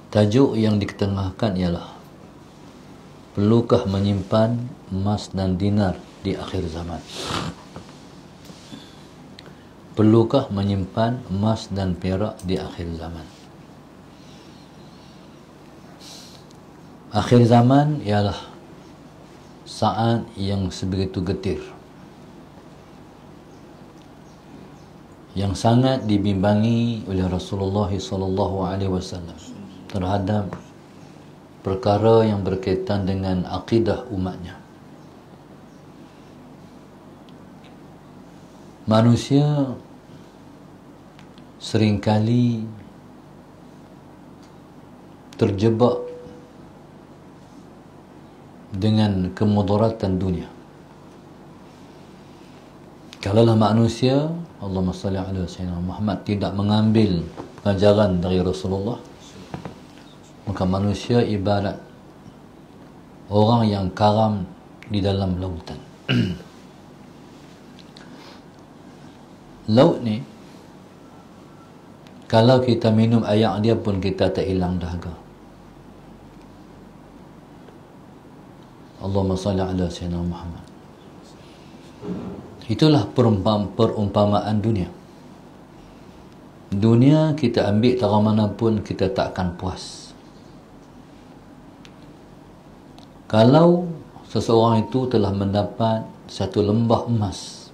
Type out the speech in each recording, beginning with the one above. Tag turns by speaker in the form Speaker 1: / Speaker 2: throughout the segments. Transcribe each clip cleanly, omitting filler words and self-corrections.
Speaker 1: Tajuk yang diketengahkan ialah, perlukah menyimpan emas dan dinar di akhir zaman? Perlukah menyimpan emas dan perak di akhir zaman? Akhir zaman ialah saat yang sebegitu getir, yang sangat dibimbangi oleh Rasulullah SAW terhadap perkara yang berkaitan dengan akidah umatnya. Manusia seringkali terjebak dengan kemudaratan dunia. Kalaulah manusia, Allahumma salli ala Sayyidina Muhammad, tidak mengambil pengajaran dari Rasulullah, maka manusia ibarat orang yang karam di dalam lautan. Laut ni, kalau kita minum air dia pun kita tak hilang dahaga. Allahumma salli ala Sayyidina Muhammad. Itulah perumpamaan dunia. Dunia kita ambil tak mana pun kita tak akan puas. Kalau seseorang itu telah mendapat satu lembah emas,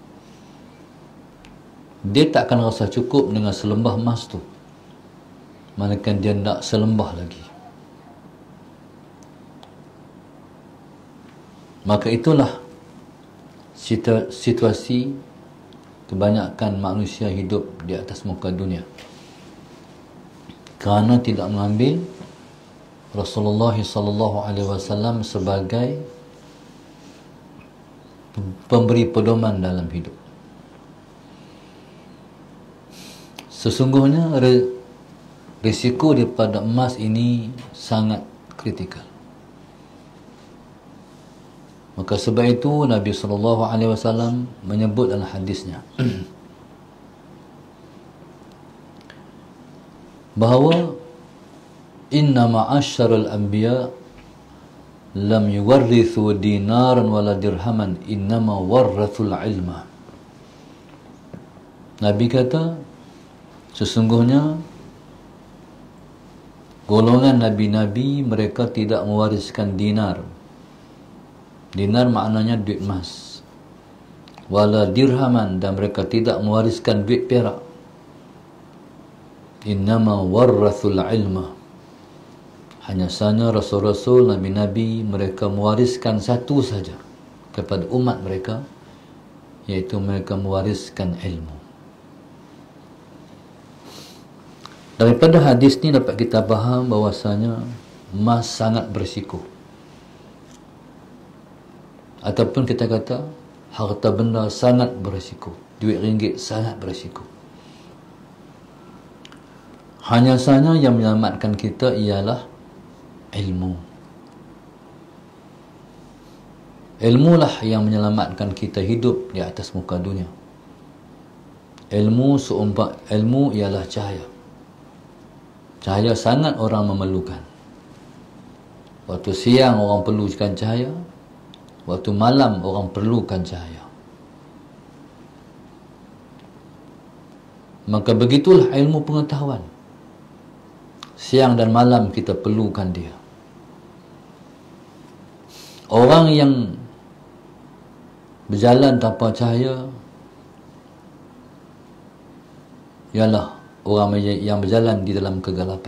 Speaker 1: dia tak akan rasa cukup dengan selembah emas tu, melainkan dia nak selembah lagi. Maka itulah situasi kebanyakan manusia hidup di atas muka dunia, kerana tidak mengambil Rasulullah SAW sebagai pemberi pedoman dalam hidup. Sesungguhnya risiko daripada emas ini sangat kritikal. Maka sebab itu Nabi SAW menyebut dalam hadisnya bahawa inna ma'asyarul anbiya lam yuwarrithu dinaran wala dirhaman, innama warrathul ilma. Nabi kata, sesungguhnya golongan nabi-nabi mereka tidak mewariskan dinar. Dinar maknanya duit emas. Wala dirhaman, dan mereka tidak mewariskan duit perak. Innama warrathul ilma. Hanya sahaja Rasul-Rasul, Nabi-Nabi, mereka mewariskan satu saja kepada umat mereka, iaitu mereka mewariskan ilmu. Daripada hadis ni dapat kita faham bahawasanya emas sangat berisiko. Ataupun kita kata harta benda sangat berisiko, duit ringgit sangat berisiko. Hanya sahaja yang menyelamatkan kita ialah ilmu. Ilmulah yang menyelamatkan kita hidup di atas muka dunia. Ilmu ialah cahaya. Cahaya sangat orang memerlukan. Waktu siang orang perlukan cahaya, waktu malam orang perlukan cahaya. Maka begitulah ilmu pengetahuan. Siang dan malam kita perlukan dia. Orang yang berjalan tanpa cahaya ialah orang yang berjalan di dalam kegelapan.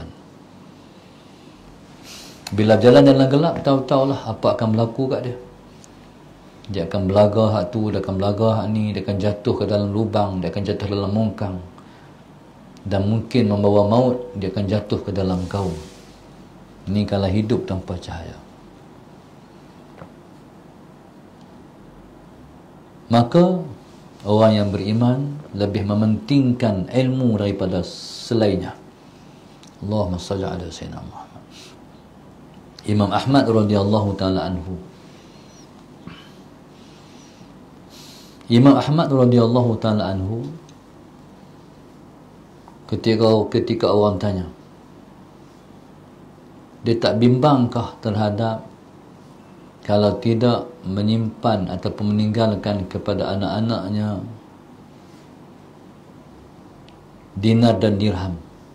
Speaker 1: Bila berjalan dalam gelap, tahu-tahulah apa akan berlaku kat dia. Dia akan belaga hak tu, dia akan belaga hak ni, dia akan jatuh ke dalam lubang, dia akan jatuh dalam mongkang, dan mungkin membawa maut, dia akan jatuh ke dalam kaum. Ini kalau hidup tanpa cahaya. Maka orang yang beriman lebih mementingkan ilmu daripada selainnya. Allahumma salli ala Sayyidina Muhammad. Imam Ahmad radhiyallahu ta'ala anhu. Imam Ahmad radhiyallahu ta'ala anhu, ketika orang tanya, dia tak bimbangkah terhadap kalau tidak menyimpan ataupun meninggalkan kepada anak-anaknya dinar dan dirham?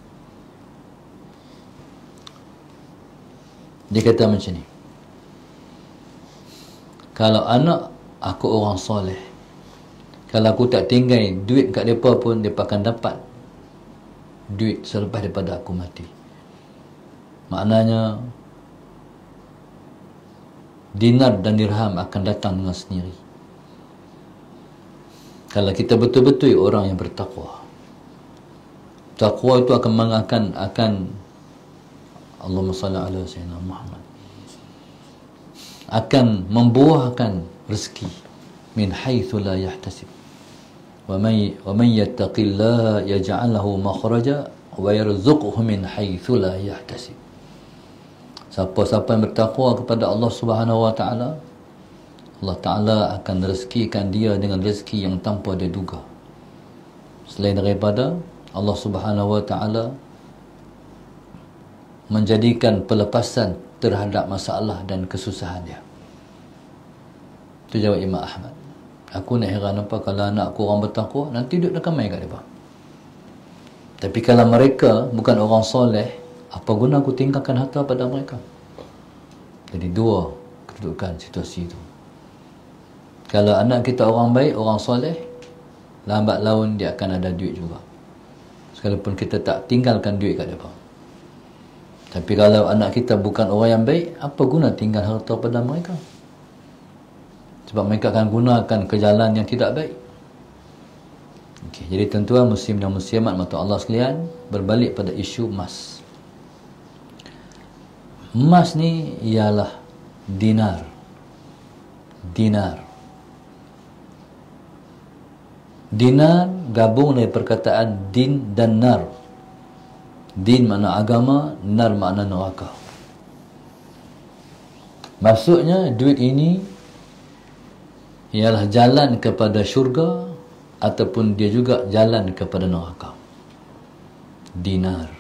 Speaker 1: Dia kata macam ni, kalau anak aku orang soleh, kalau aku tak tinggal duit kat mereka pun, mereka akan dapat duit selepas daripada aku mati. Maknanya dinar dan dirham akan datang dengan sendiri kalau kita betul-betul orang yang bertakwa. Takwa itu akan Allahumma salli ala sayyidina Muhammad, akan membuahkan rezeki min haitsu la yahtasib. Wa man yattaqillaha yaj'al lahu makhraja wa yarzuqhu min haitsu la yahtasib. Siapa-siapa yang bertakwa kepada Allah Subhanahu wa taala, Allah Taala akan rezekikan dia dengan rezeki yang tanpa dia duga. Selain daripada Allah Subhanahu wa taala menjadikan pelepasan terhadap masalah dan kesusahan dia. Itu jawab Imam Ahmad. Aku nak heran apa kalau anak aku orang bertakwa, nanti duduk dekat mai kat depa. Tapi kalau mereka bukan orang soleh, apa guna aku tinggalkan harta pada mereka? Jadi dua kedudukan situasi itu. Kalau anak kita orang baik, orang soleh, lambat laun dia akan ada duit juga, sekalipun kita tak tinggalkan duit kat mereka. Tapi kalau anak kita bukan orang yang baik, apa guna tinggal harta pada mereka? Sebab mereka akan gunakan ke jalan yang tidak baik. Okay, jadi tuan-tuan muslim dan muslimat mata Allah sekalian, berbalik pada isu emas. Emas ni ialah dinar. Dinar gabung dari perkataan din dan nar. Din makna agama, nar makna neraka. Maksudnya duit ini ialah jalan kepada syurga ataupun dia juga jalan kepada neraka. Dinar.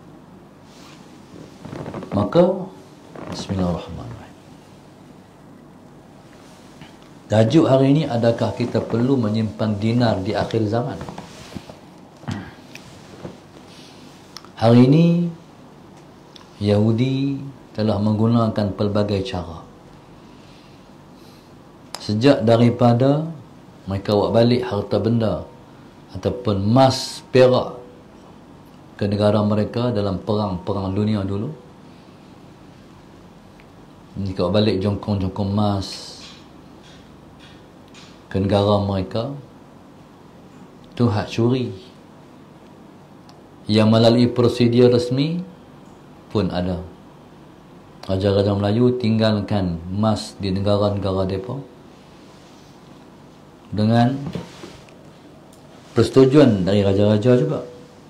Speaker 1: Maka bismillahirrahmanirrahim. Tajuk hari ini, adakah kita perlu menyimpan dinar di akhir zaman? Hari ini Yahudi telah menggunakan pelbagai cara. Sejak daripada mereka bawa balik harta benda ataupun emas, perak ke negara mereka dalam perang dunia dulu. Mereka bawa balik jongkong-jongkong emas ke negara mereka. Itu hak curi yang melalui prosedur resmi pun ada. Raja-raja Melayu tinggalkan emas di negara-negara mereka dengan persetujuan dari raja-raja juga.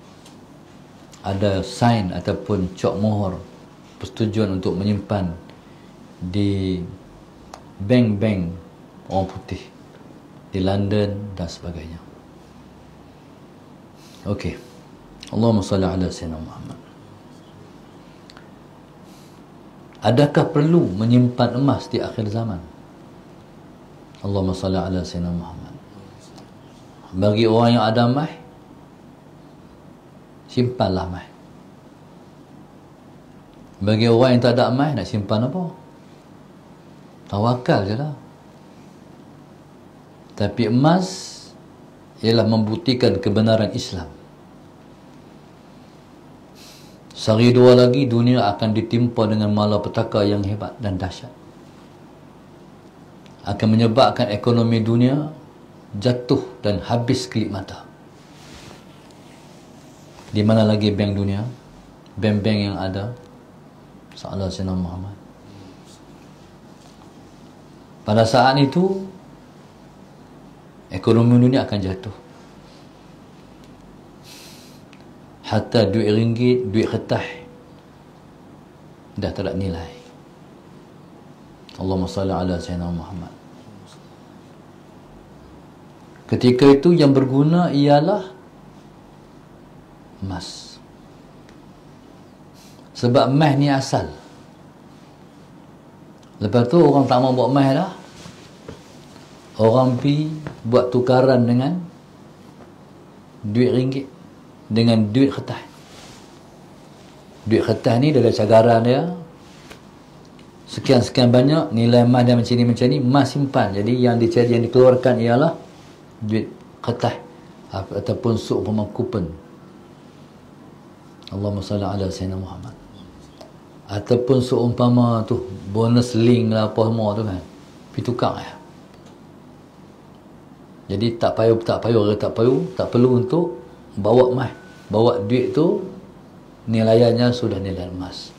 Speaker 1: Ada sign ataupun cok mohor persetujuan untuk menyimpan di bank-bank orang putih di London dan sebagainya. Okey. Allahumma salli ala sayyidina Muhammad. Adakah perlu menyimpan emas di akhir zaman? Allahumma salli ala sayyidina Muhammad. Bagi orang yang ada emas, simpanlah emas. Bagi orang yang tak ada emas, nak simpan apa? Tawakal je lah. Tapi emas ialah membuktikan kebenaran Islam. Sehari dua lagi dunia akan ditimpa dengan malapetaka yang hebat dan dahsyat. Akan menyebabkan ekonomi dunia jatuh dan habis kelip mata. Di mana lagi bank dunia? Bank-bank yang ada? Salah Sayyidina Muhammad. Pada saat itu ekonomi dunia akan jatuh. Hatta duit ringgit, duit kertas dah tak ada nilai. Allahumma salli ala sayyidina Muhammad. Ketika itu yang berguna ialah emas. Sebab emas ni asal. Lepas tu orang tak mau buat mai dah. Orang pi buat tukaran dengan duit ringgit, dengan duit kertas. Duit kertas ni dia ada cagaran dia. Sekian-sekian banyak nilai emas dia macam ni, emas simpan. Jadi yang dicari, yang dikeluarkan ialah duit kertas ataupun seumpama kupon. Allahumma salli ala sayyidina Muhammad. Ataupun seumpama tu bonus link lah apa semua tu kan. Pergi tukar ya. Jadi tak perlu untuk bawa emas. Bawa duit tu nilainya sudah nilai emas.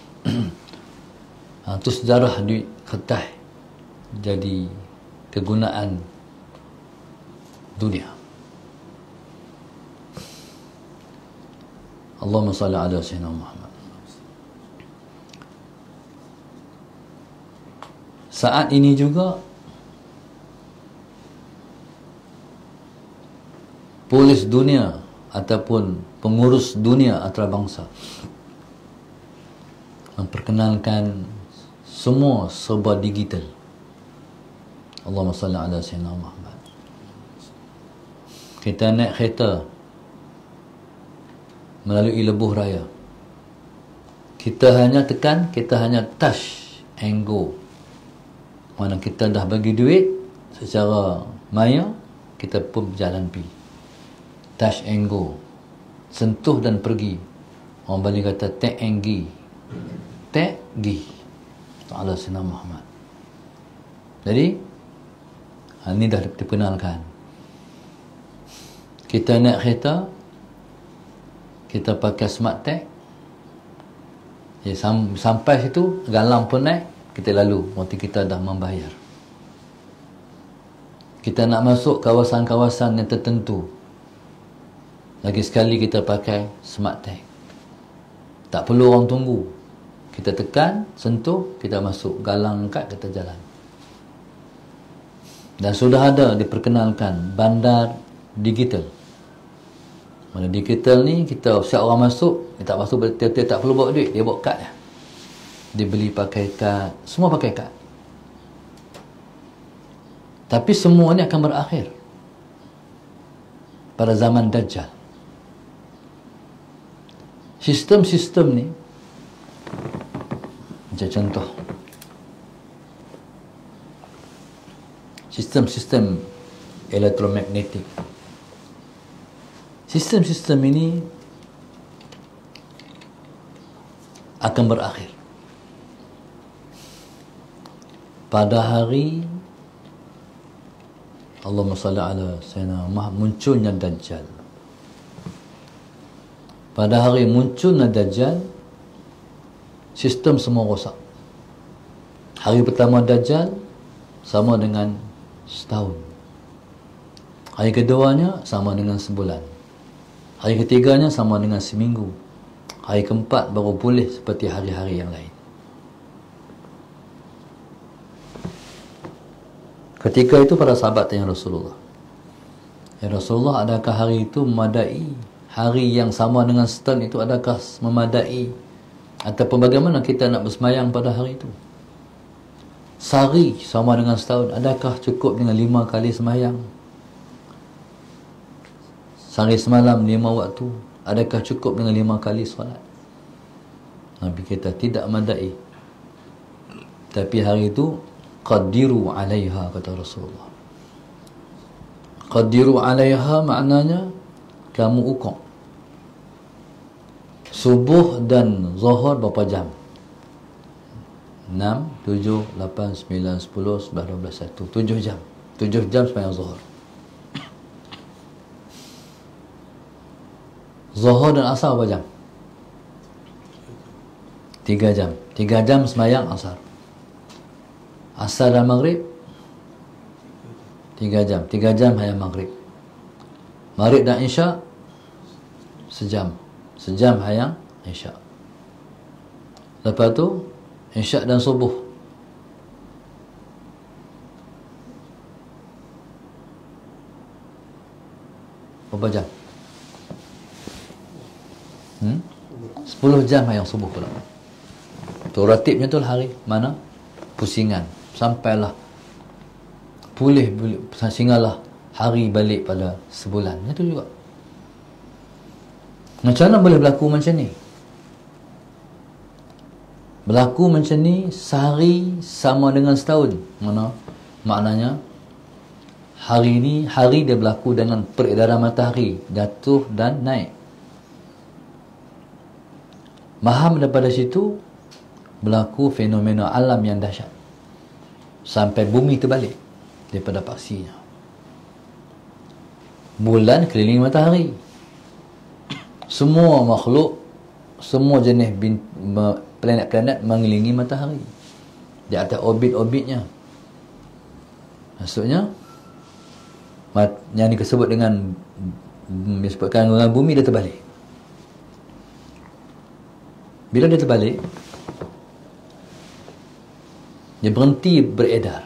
Speaker 1: Itu sejarah duit kertas jadi kegunaan dunia. Allahumma salli ala sayyidina Muhammad. Saat ini juga polis dunia ataupun pengurus dunia antarabangsa memperkenalkan semua serba digital. Allahumma salli ala sayyidina Muhammad. Kita naik kereta melalui lebuh raya, kita hanya tekan, kita hanya touch and go. Mana kita dah bagi duit secara maya, kita pun berjalan pergi. Touch and go, sentuh dan pergi. Orang Bali kata tek and gi, tek gi. Allah Sayyidina Muhammad. Jadi ini dah diperkenalkan. Kita naik kereta, kita pakai smart tag. Ya, sampai situ galang pun naik, kita lalu, berarti kita dah membayar. Kita nak masuk kawasan-kawasan yang tertentu, lagi sekali kita pakai smart tag. Tak perlu orang tunggu. Kita tekan, sentuh, kita masuk, galang angkat, kita jalan. Dan sudah ada diperkenalkan bandar digital. Mana digital ni, kita siap orang masuk, dia tak masuk, dia tak perlu bawa duit, dia bawa kad je. Dia beli pakai kad, semua pakai kad. Tapi semua ni akan berakhir pada zaman Dajjal. Sistem-sistem ni, macam contoh, sistem-sistem elektromagnetik. Sistem-sistem ini akan berakhir pada hari Allahumma salli ala sayyidina Muhammad, munculnya Dajjal. Pada hari munculnya Dajjal, sistem semua rosak. Hari pertama Dajjal sama dengan setahun. Hari keduanya sama dengan sebulan. Hari ketiganya sama dengan seminggu. Hari keempat baru pulih seperti hari-hari yang lain. Ketika itu para sahabat tanya Rasulullah, ya Rasulullah, adakah hari itu memadai? Hari yang sama dengan setahun itu adakah memadai? Ataupun bagaimana kita nak bersemayang pada hari itu? Sehari sama dengan setahun, adakah cukup dengan 5 kali semayang? Sehari semalam 5 waktu, adakah cukup dengan 5 kali solat? Nabi kata tidak memadai. Tapi hari itu qaddiru alaiha, kata Rasulullah. Qaddiru alaiha maknanya kamu ukur. Subuh dan zuhur berapa jam? 6, 7, 8, 9, 10, 11, 12, 1. 7 jam. 7 jam sembahyang zuhur. Zuhur dan asar berapa jam? 3 jam. 3 jam sembahyang asar. Asar dan maghrib 3 jam. 3 jam hayang maghrib. Maghrib dan isyak sejam. Sejam hayang isyak. Lepas tu isyak dan subuh berapa jam? 10 jam hayang subuh pula. Tu ratibnya tu lah hari. Mana? pusingan sampailah pulih sehinggalah hari balik pada sebulan. Itu juga. Macam mana boleh berlaku macam ni? Berlaku macam ni sehari sama dengan setahun. Mana? Maknanya hari ni, hari dia berlaku dengan peredaran matahari jatuh dan naik. Faham daripada situ berlaku fenomena alam yang dahsyat sampai bumi terbalik daripada paksinya. Bulan keliling matahari. Semua makhluk, semua jenis planet-planet mengelilingi matahari di atas orbit-orbitnya. Maksudnya yang disebut dengan disebutkan dengan bumi dia terbalik. Bila dia terbalik, dia berhenti beredar.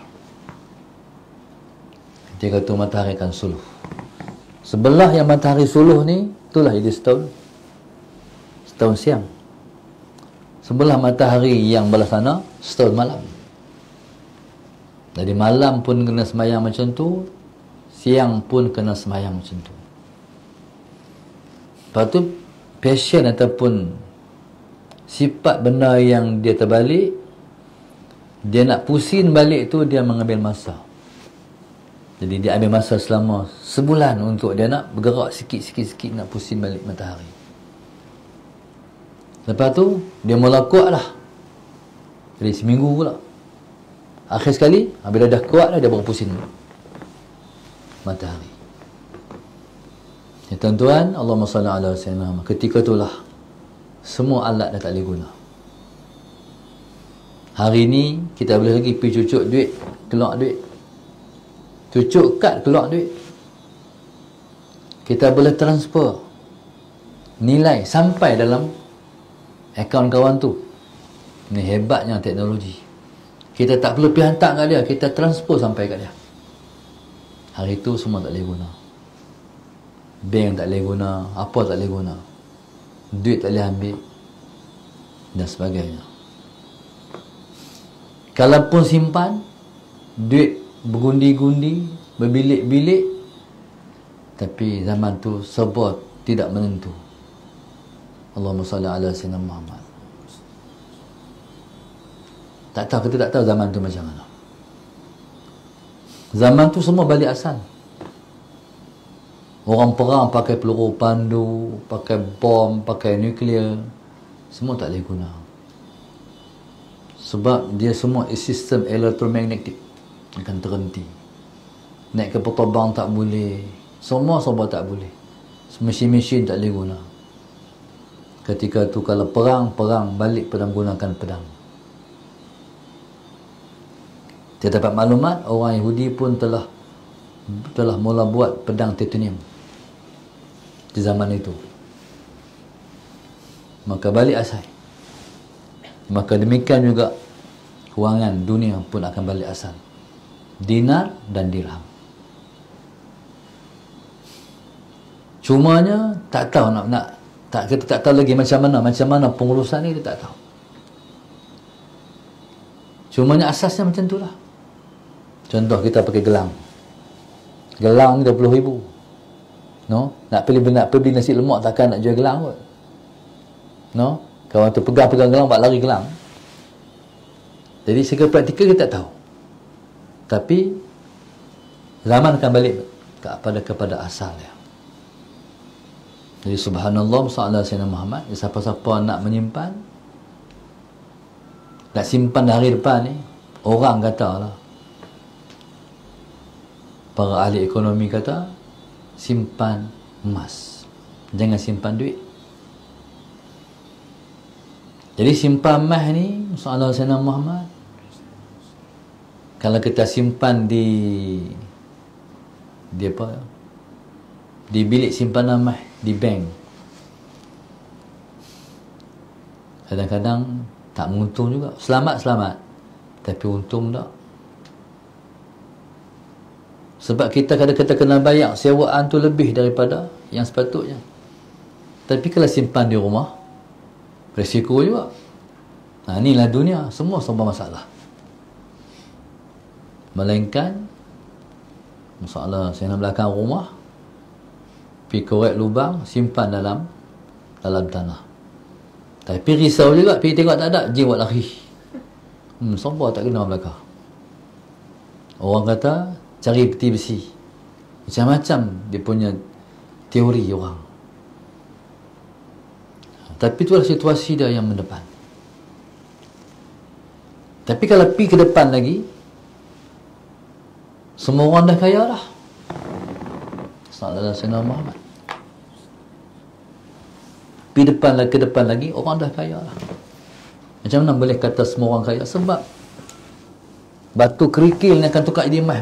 Speaker 1: Ketika itu matahari akan suluh. Sebelah yang matahari suluh ni, itulah jadi setahun siang. Sebelah matahari yang belah sana, setahun malam. Jadi malam pun kena semayang macam tu, siang pun kena semayang macam tu. Lepas tu, passion ataupun sifat benda yang dia terbalik, dia nak pusing balik tu, dia mengambil masa. Jadi dia ambil masa selama sebulan untuk dia nak bergerak sikit-sikit nak pusing balik matahari. Lepas tu dia mula kuat lah. Jadi seminggu pula. Akhir sekali bila dah kuat dah, dia baru pusing matahari. Ya tuan-tuan, Allahumma salli ala sayyidina. Ketika itulah semua alat dah tak boleh guna. Hari ni kita boleh lagi pergi cucuk duit, keluar duit. Cucuk kad, keluar duit. Kita boleh transfer nilai sampai dalam akaun kawan tu. Ini hebatnya teknologi. Kita tak perlu pergi hantar kat dia, kita transfer sampai kat dia. Hari tu semua tak boleh guna. Bank tak boleh guna, apa tak boleh guna. Duit tak boleh ambil dan sebagainya. Kalaupun simpan duit bergundi-gundi, berbilik-bilik, tapi zaman tu serba tidak menentu. Allahumma salli ala sayyidina Muhammad. Tak tahu, kita tak tahu zaman tu macam mana. Zaman tu semua balik asal. Orang perang pakai peluru pandu, pakai bom, pakai nuklear, semua tak boleh guna. Sebab dia semua sistem elektromagnetik akan terhenti. Naik kapal terbang tak boleh. Semua tak boleh. Mesin-mesin tak boleh guna. Ketika tu kalau perang balik pedang, gunakan pedang. Kita dapat maklumat orang Yahudi pun telah mula buat pedang titanium di zaman itu. Maka balik asal. Maka demikian juga kewangan dunia pun akan balik asal. Dinar dan dirham. Cumanya tak tahu kita tak tahu lagi macam mana pengurusan ni, kita tak tahu. Cumanya asasnya macam itulah. Contoh kita pakai gelang. Gelang ni 20,000. No, nak beli nasi lemak takkan nak jual gelang kot. No, kawan tu pegang gelang buat lari gelang. Jadi secara praktikal kita tak tahu. Tapi zaman akan balik kepada asal dia. Jadi subhanallah sallallahu alaihi Muhammad, siapa-siapa nak menyimpan, nak simpan hari depan ni, orang kata lah, para ahli ekonomi kata, simpan emas, jangan simpan duit. Jadi simpan emas ni sallallahu alaihi Muhammad, kalau kita simpan di bilik simpanan emas di bank, kadang-kadang tak menguntung juga. Selamat tapi untung tak. Sebab kita kadang-kadang kena bayar sewaan tu lebih daripada yang sepatutnya. Tapi kalau simpan di rumah, risiko juga. Inilah dunia, semua masalah. Melainkan masalah saya nak belakang rumah, pergi korek lubang, simpan dalam tanah. Tapi risau juga, pergi tengok tak ada, jin buat lari. Sabar tak kena belakang. Orang kata cari peti besi. Macam-macam dia punya teori orang. Tapi itulah situasi dia yang mendepan. Tapi kalau pergi ke depan lagi, semua orang dah kaya lah. Sallallahu alaihi Muhammad. Pergi ke depan lagi, orang dah kaya lah. Macam mana boleh kata semua orang kaya? Sebab batu kerikil ni akan tukar jadi emas.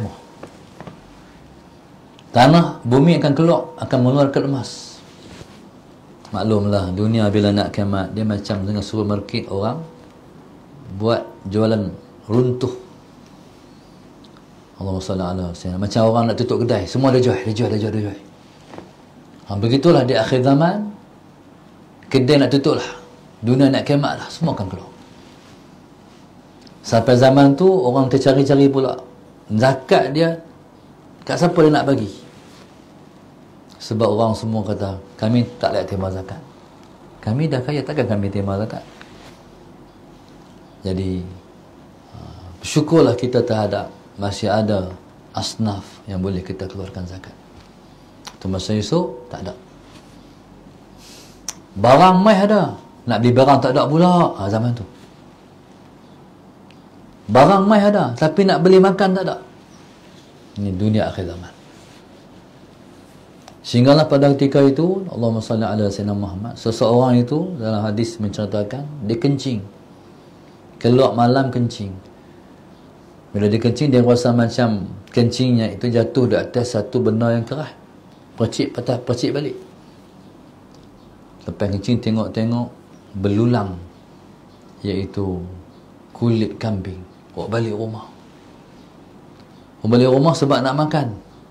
Speaker 1: Tanah, bumi akan mengeluarkan emas. Maklumlah, dunia bila nak kiamat, dia macam dengan supermarket orang buat jualan runtuh. Allahumma salli ala sayyidina. Macam orang nak tutup kedai, semua dah jual. Begitulah di akhir zaman, kedai nak tutup lah, dunia nak kiamat lah, semua akan keluar. Sampai zaman tu, orang tercari-cari pula zakat dia, kat siapa dia nak bagi. Sebab orang semua kata, kami tak layak terima zakat. Kami dah kaya, takkan kami terima zakat? Jadi bersyukurlah kita terhadap masih ada asnaf yang boleh kita keluarkan zakat. Tu masa esok tak ada. Barang mai ada, nak beli barang tak ada pula. Zaman tu barang mai ada, tapi nak beli makan tak ada. Ini dunia akhir zaman. Sehinggalah pada ketika itu, Allahumma salli ala sayyidina Muhammad, seseorang itu dalam hadis menceritakan, dia kencing. Keluar malam kencing. Bila dia kencing, dia rasa macam kencingnya itu jatuh di atas satu benda yang keras. Percik balik. Lepas kencing, tengok-tengok belulang, iaitu kulit kambing. Bawa balik rumah. Balik rumah sebab nak makan.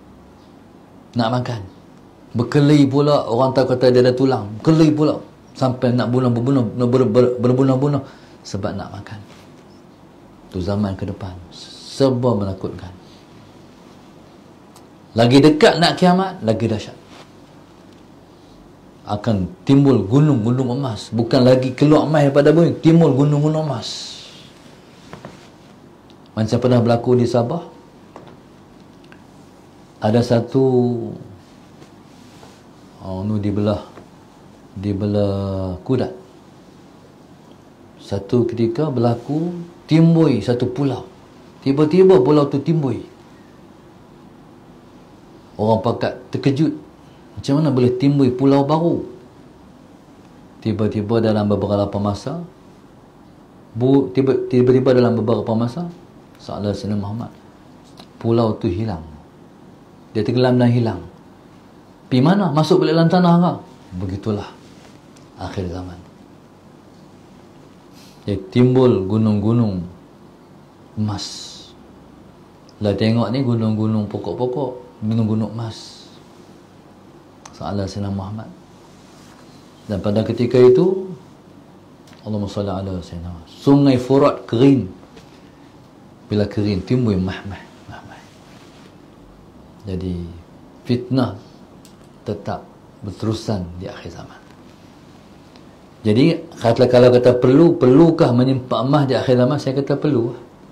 Speaker 1: Berkeli pula, orang tahu kata dia ada tulang. Berkeli pula sampai nak berbunuh sebab nak makan. Tu zaman ke depan, serba menakutkan. Lagi dekat nak kiamat, lagi dahsyat. Akan timbul gunung-gunung emas. Bukan lagi keluar emas daripada bumi, timbul gunung-gunung emas. Macam pernah berlaku di Sabah. Ada satu dibelah Kudat. Satu ketika berlaku timbul satu pulau. Tiba-tiba pulau tu timbul. Orang pakat terkejut. Macam mana boleh timbul pulau baru? Tiba-tiba dalam beberapa masa, Sallallahu alaihi Muhammad, pulau tu hilang. Dia tenggelam dan hilang. Pergi mana? Masuk balik dalam tanah ke? Begitulah akhir zaman. Dia timbul gunung-gunung emas. Lah tengok ni gunung-gunung pokok-pokok, gunung-gunung emas. Sallallahu alaihi Muhammad. Dan pada ketika itu, Allahumma salli ala sayyidina, sungai Furat kering. Bila kering, timbul mah. Jadi fitnah tetap berterusan di akhir zaman. Jadi kalau kata perlukah menyimpan emas di akhir zaman, saya kata perlu.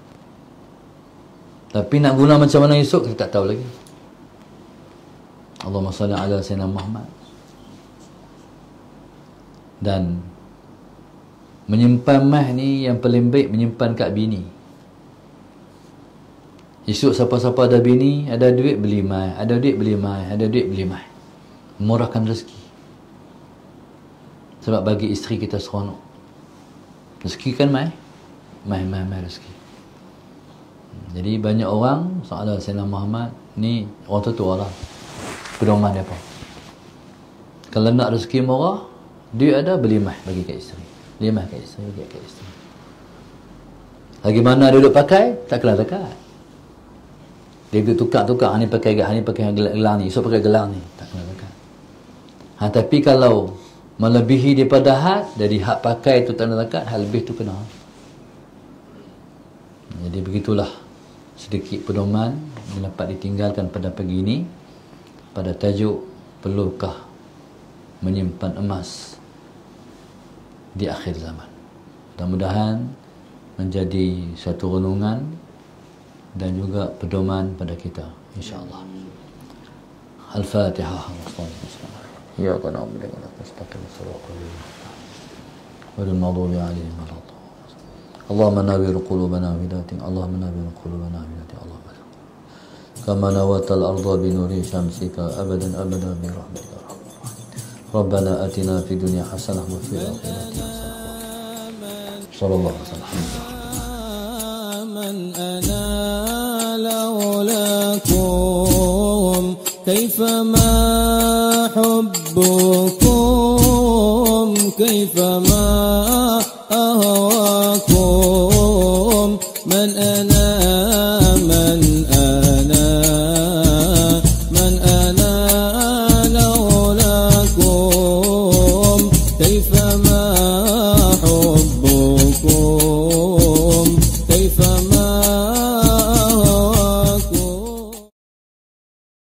Speaker 1: Tapi nak guna macam mana esok, kita tak tahu lagi. Allahumma salli ala sayyidina Muhammad. Dan menyimpan emas ni yang paling baik menyimpan kat bini. Esok siapa-siapa ada bini, ada duit beli mai, ada duit beli mai. Murahkan rezeki. Sebab bagi isteri kita seronok. Rezeki kan mai rezeki. Jadi banyak orang, soalan Sayyidina Muhammad ni orang tua lah, pedoman dia apa. Kalau nak rezeki murah, duit ada, beli mai bagi kat isteri. Beli mai kat isteri, bagi kat isteri. Lagi mana dia duduk pakai, tak kena zakat. Dia tukar-tukar, ni pakai gelang ni, esok pakai gelang ni, tak kena zakat. Tapi kalau melebihi daripada had, dari had pakai tu tak kena zakat, had lebih tu kena. Jadi begitulah sedikit pedoman yang dapat ditinggalkan pada pagi ini pada tajuk perlukah menyimpan emas di akhir zaman. Mudah-mudahan menjadi satu renungan dan juga pedoman pada kita, insya-Allah. Al-Fatihah. Ya kana na'budu wa nasta'inu wal maghdubi 'alaihim waladdallin. Allahumma nawwir qulubana bidatik, Allahumma nawwir qulubana bidatik, Allahumma kama nawatal arda bi nuri syamsika abadan abada bi rahmatika. Rabbana atina fid dunya hasanah wa fil akhirati hasanah. Sallallahu alaihi wasallam. من أنا لولاكم كيفما حبكم كيفما أهواكم من أنا